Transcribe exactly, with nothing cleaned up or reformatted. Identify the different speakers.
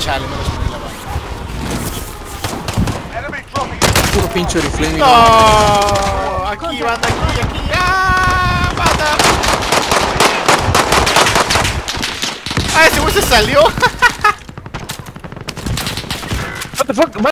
Speaker 1: Chale, me respondí la bala.
Speaker 2: Puro pinche rifle.
Speaker 1: ¡No! Aquí, banda, aquí, aquí. ¡Ah! ¡Banda! ¡Ah, ese güey se salió!
Speaker 2: What the fuck?